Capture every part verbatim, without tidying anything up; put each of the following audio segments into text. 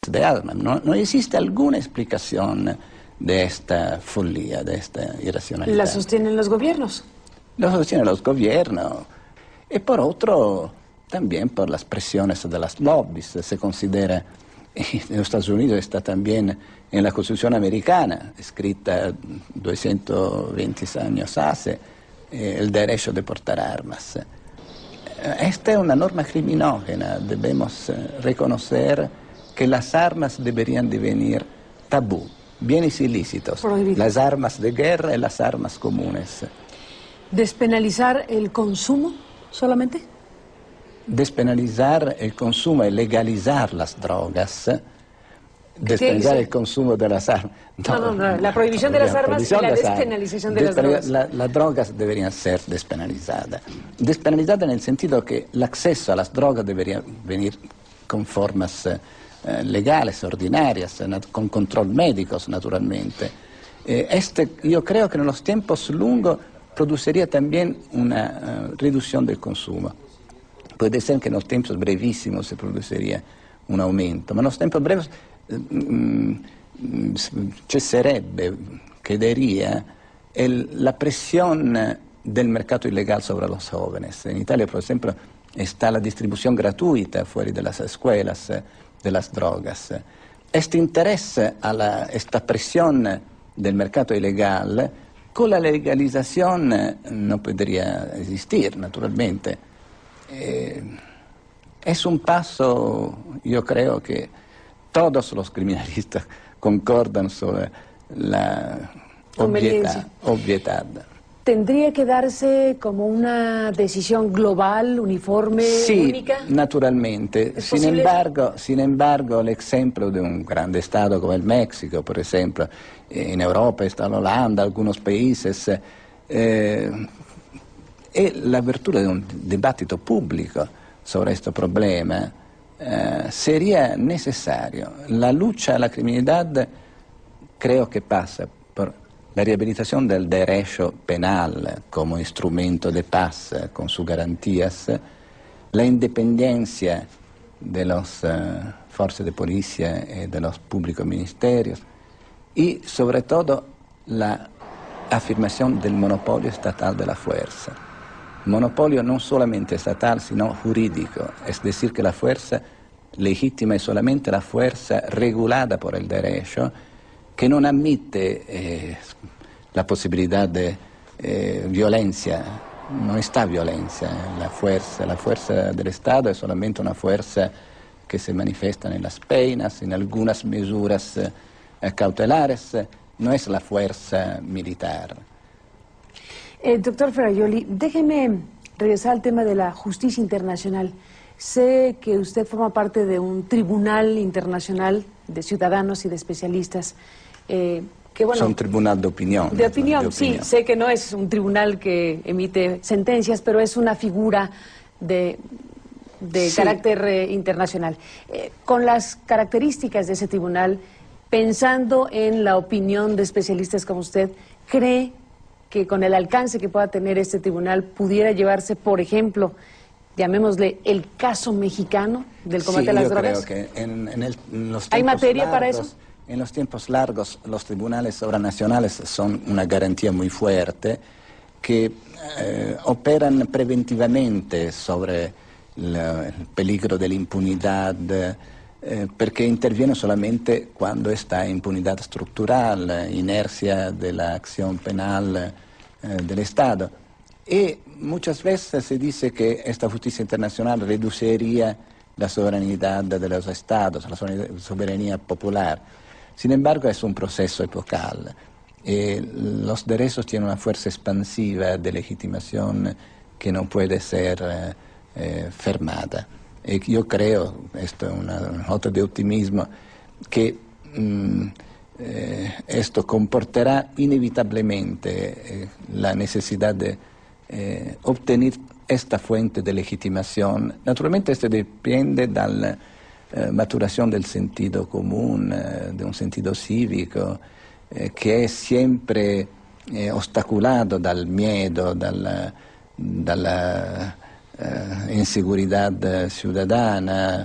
porte de armas. No, no existe alguna explicación de esta folía, de esta irracionalidad. ¿La sostienen los gobiernos? Lo sostienen los gobiernos. Y por otro, también por las presiones de las lobbies. Se considera, en los Estados Unidos está también en la Constitución americana, escrita doscientos veinte años hace, eh, el derecho de portar armas. Esta es una norma criminógena. Debemos reconocer que las armas deberían devenir tabú, bienes ilícitos, prohibido. Las armas de guerra y las armas comunes. ¿Despenalizar el consumo solamente? Despenalizar el consumo y legalizar las drogas. Despenalizar el consumo de las armas. No, no, no, la prohibición de las armas y la despenalización de las drogas. Las la drogas deberían ser despenalizadas. Despenalizadas en el sentido que el acceso a las drogas debería venir con formas eh, legales, ordinarias, con control médicos, naturalmente. Eh, este, yo creo que en los tiempos lungos produciría también una uh, reducción del consumo. Puede ser que en los tiempos brevísimos se produciría un aumento, ma en los tiempos breves cesserebbe, quedaría el, la presión del mercado ilegal sobre los jóvenes. En Italia, por ejemplo, está la distribución gratuita fuera de las escuelas de las drogas. Este interés a la, esta presión del mercado ilegal, con la legalización no podría existir, naturalmente. Eh, es un paso, yo creo que todos los criminalistas concordan sobre la obviedad, obviedad. ¿Tendría que darse como una decisión global, uniforme, sí, única? Sí, naturalmente. Sin embargo, sin embargo, el ejemplo de un grande Estado como el México, por ejemplo, en Europa está la Holanda, algunos países, eh, e la apertura de un dibattito público sobre este problema eh, sería necesario. La lucha a la criminalidad creo que pasa por la rehabilitación del derecho penal como instrumento de paz con sus garantías, la independencia de las uh, fuerzas de policía y de los públicos ministerios y sobre todo la afirmación del monopolio estatal de la fuerza. Monopolio no solamente estatal, sino jurídico, es decir, que la fuerza legítima es solamente la fuerza regulada por el derecho, que no admite eh, la posibilidad de eh, violencia, no está violencia, la fuerza, la fuerza del Estado es solamente una fuerza que se manifiesta en las penas, en algunas medidas eh, cautelares, no es la fuerza militar. Eh, doctor Ferrajoli, déjeme regresar al tema de la justicia internacional. Sé que usted forma parte de un tribunal internacional de ciudadanos y de especialistas. Eh, que, bueno, es un tribunal de opinión. De opinión, de opinión, sí. Sé que no es un tribunal que emite sentencias, pero es una figura de, de sí. carácter eh, internacional. Eh, con las características de ese tribunal, pensando en la opinión de especialistas como usted, ¿cree que con el alcance que pueda tener este tribunal pudiera llevarse, por ejemplo, llamémosle el caso mexicano del combate sí, a las yo drogas? Creo que en, en, el, en los ¿Hay materia largos, para eso? En los tiempos largos, los tribunales sobranacionales son una garantía muy fuerte que eh, operan preventivamente sobre la, el peligro de la impunidad, eh, porque intervienen solamente cuando está impunidad estructural, inercia de la acción penal eh, del Estado. Y muchas veces se dice que esta justicia internacional reduciría la soberanía de los Estados, la soberanía popular. Sin embargo, es un proceso epocal. Eh, los derechos tienen una fuerza expansiva de legitimación que no puede ser eh, eh, fermada. Y yo creo, esto es una nota de optimismo, que mm, eh, esto comportará inevitablemente eh, la necesidad de eh, obtener esta fuente de legitimación. Naturalmente esto depende de la eh, maturación del sentido común, eh, de un sentido cívico, eh, que es siempre eh, obstaculado dal miedo, dalla, dalla eh, inseguridad ciudadana,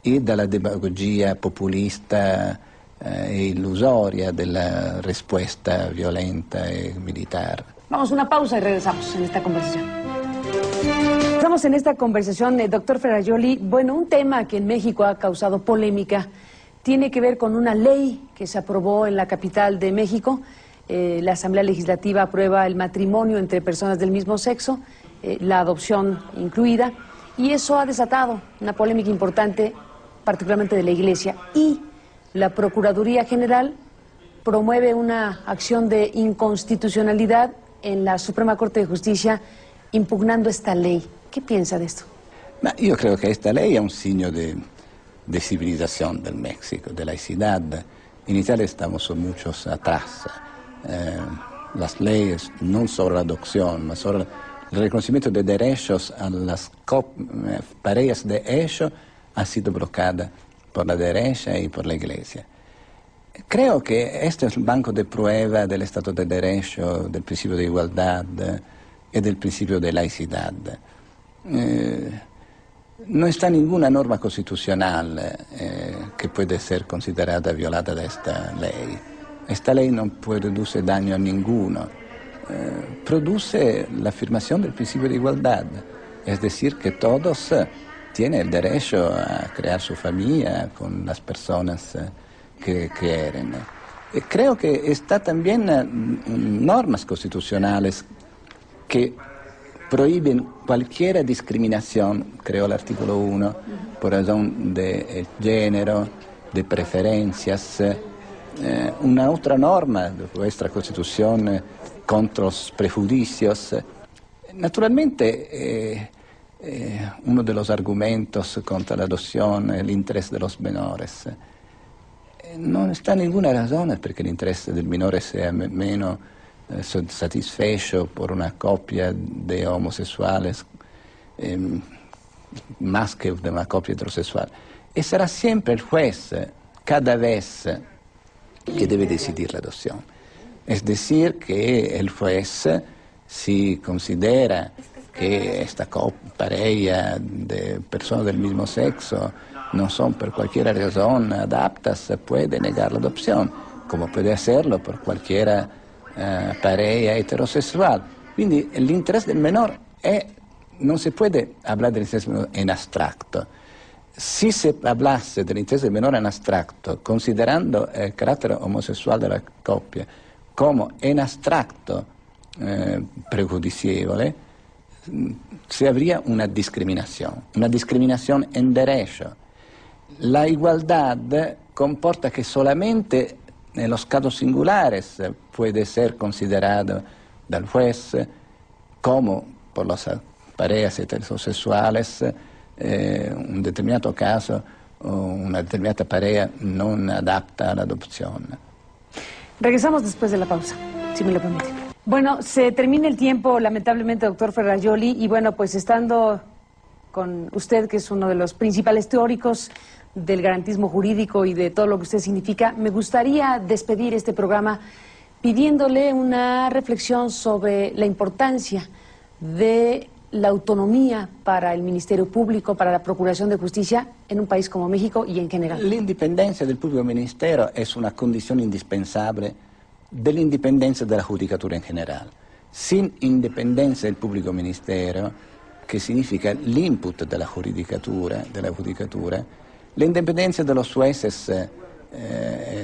y de la demagogia populista e ilusoria de la respuesta violenta y militar. Vamos a una pausa y regresamos en esta conversación. Estamos en esta conversación, eh, doctor Ferrajoli. Bueno, un tema que en México ha causado polémica tiene que ver con una ley que se aprobó en la capital de México. Eh, la Asamblea Legislativa aprueba el matrimonio entre personas del mismo sexo, eh, la adopción incluida, y eso ha desatado una polémica importante, particularmente de la Iglesia, y la Procuraduría General promueve una acción de inconstitucionalidad en la Suprema Corte de Justicia impugnando esta ley. ¿Qué piensa de esto? Ma io credo che questa lei è un segno de, de civilización del México, de laicidad. En Italia estamos muchos atrás. Eh, las leyes, no sobre la adopción, ma sobre el reconocimiento de derechos a las eh, parejas de hecho, ha sido bloqueada por la derecha y por la Iglesia. Creo que este es el banco de prueba del Estado de Derecho, del principio de igualdad y del principio de laicidad. Eh, no está ninguna norma constitucional eh, que puede ser considerada violada de esta ley. Esta ley no produce daño a ninguno. Eh, produce la afirmación del principio de igualdad, es decir, que todos eh, tienen el derecho a crear su familia con las personas eh, que quieren. Eh, creo que está también eh, normas constitucionales que prohíben cualquier discriminación, creo el artículo uno, por razón de eh, género, de preferencias. Eh, una otra norma de nuestra Constitución eh, contra los prejuicios. Naturalmente, eh, eh, uno de los argumentos contra la adopción es el interés de los menores. Eh, no está ninguna razón porque el interés del minore sea me menos eh, satisfecho por una coppia de homosexuales eh, más que de una coppia heterosexual. Y será siempre el juez, cada vez, que debe decidir la adopción. Es decir, que el juez, si considera que esta pareja de personas del mismo sexo no son por cualquier razón adaptas, puede negar la adopción, como puede hacerlo por cualquier uh, pareja heterosexual. Quindi l'interesse del menor è, non si può parlare dell'interesse del menor in astratto. Si se hablasse dell'interesse del menore in astratto, considerando il eh, carattere omosessuale della coppia come in astratto eh, pregiudizievole, se habría una discriminación, una discriminación en derecho. La igualdad comporta que solamente en los casos singulares puede ser considerado del juez como por las parejas heterosexuales eh, un determinato caso o una determinata pareja non adapta all'adozione. Regresamos después de la pausa, si me lo permite. Bueno, se termina el tiempo, lamentablemente, doctor Ferrajoli, y bueno, pues estando con usted, que es uno de los principales teóricos del garantismo jurídico y de todo lo que usted significa, me gustaría despedir este programa pidiéndole una reflexión sobre la importancia de la autonomía para el Ministerio Público, para la Procuración de Justicia en un país como México y en general. L'indipendenza del pubblico ministero è una condizione indispensabile dell'indipendenza della judicatura in generale. Sin indipendenza del pubblico ministero, che significa l'input della judicatura, della judicatura, l'indipendenza de los jueces eh,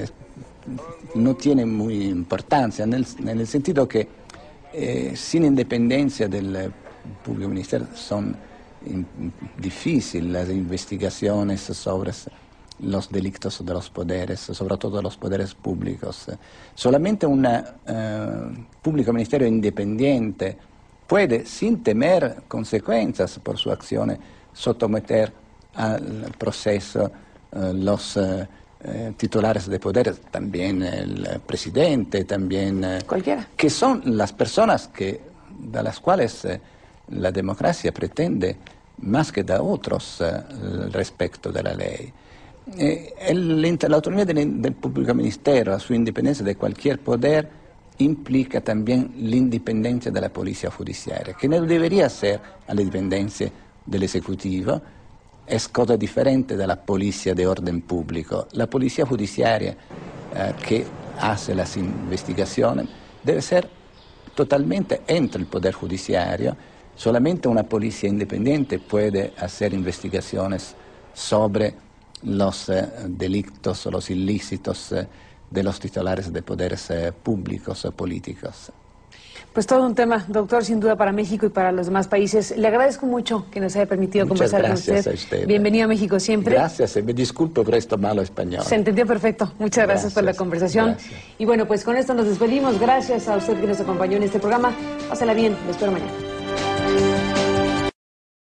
no tiene muy importancia, nel, nel sentido che eh, sin independencia del pubblico ministero son in, difíciles las investigaciones sobre los delitos de los poderes, sobre todo de los poderes públicos. Solamente un uh, público ministerio independiente puede, sin temer consecuencias por su acción, someter al proceso uh, los uh, eh, titulares de poderes, también el presidente, también uh, cualquiera, que son las personas que, de las cuales uh, la democracia pretende más que de otros uh, respecto de la ley. Eh, la autonomía del, del público ministerio, la su independencia de cualquier poder, implica también la independencia de la policía judiciaria, que no debería ser a la dependencia del Ejecutivo, es cosa diferente de la policía de orden público. La policía judiciaria eh, que hace las investigaciones debe ser totalmente entre el Poder Judiciario. Solamente una policía independiente puede hacer investigaciones sobre los eh, delitos o los ilícitos eh, de los titulares de poderes eh, públicos o políticos. Pues todo un tema, doctor, sin duda para México y para los demás países. Le agradezco mucho que nos haya permitido Muchas conversar con gracias usted. a usted. Bienvenido a México siempre. Gracias, y me disculpo por esto malo español. Se entendió perfecto. Muchas gracias, gracias por la conversación. Gracias. Y bueno, pues con esto nos despedimos. Gracias a usted que nos acompañó en este programa. Pásela bien, lo espero mañana.